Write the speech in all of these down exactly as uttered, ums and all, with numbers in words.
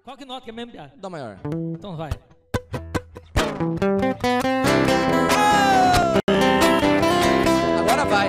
Qual que nota que é mesmo, piada? Dó maior. Então vai. Agora vai.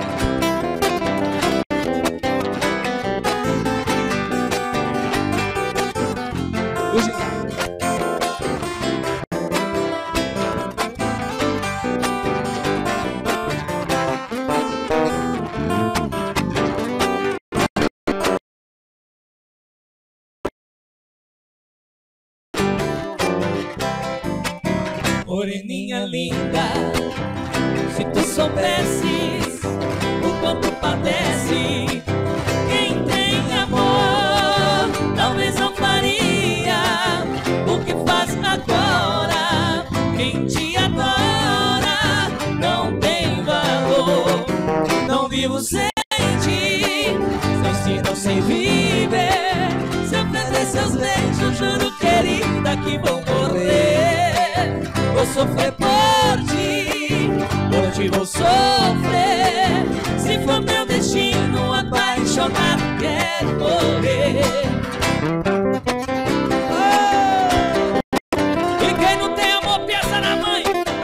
Moreninha linda, se tu soubesses o quanto padece quem tem amor, talvez não faria o que faz agora. Quem te adora não tem valor. Não vivo sem ti, sem ti não sei viver. Se eu perder seus beijos, juro, querida, que vou morrer. Vou sofrer por ti, por ti vou sofrer. Se for meu destino, apaixonado, quero morrer. Oh! E quem não tem amor, pensa na mãe.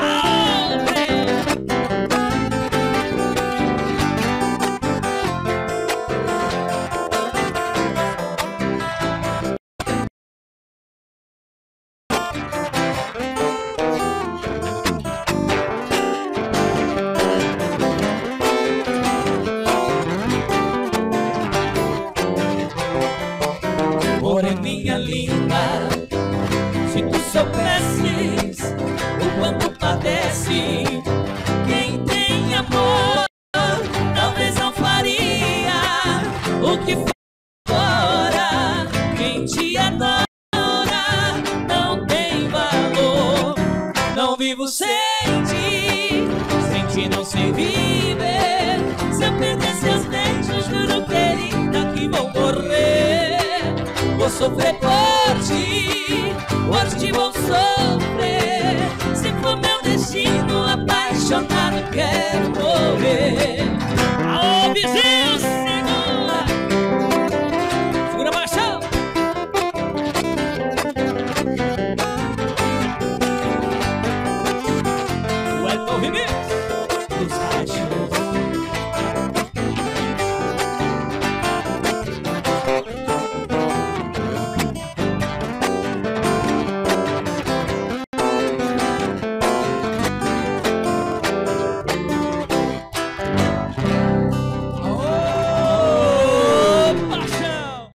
Moreninha linda, se tu soubesses o quanto padece quem tem amor, talvez não faria o que faz agora. Quem te adora não tem valor. Não vivo sem ti, sem ti não sei viver. Se eu perder seus beijos, juro, querida, que vou morrer. Vou sofrer por ti, por ti vou